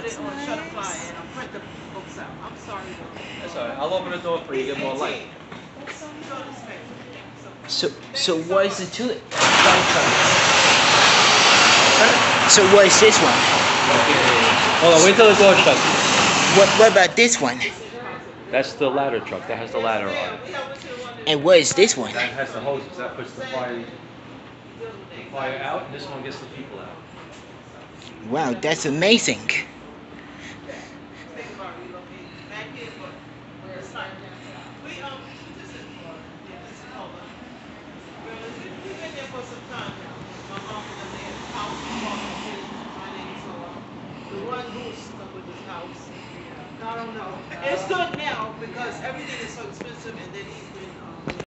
put it on Shutterfly and I'll print the books out. I'm sorry though. That's alright. I'll open the door for you. Get more light. So what is the tulip? So what is this one? Hold on. Wait till the door shuts. What about this one? That's the ladder truck. That has the ladder on it. And what is this one? That has the hoses. That puts the fire out, and this one gets the people out. Wow, that's amazing. I don't know. It's good now because everything is so expensive, and then he's been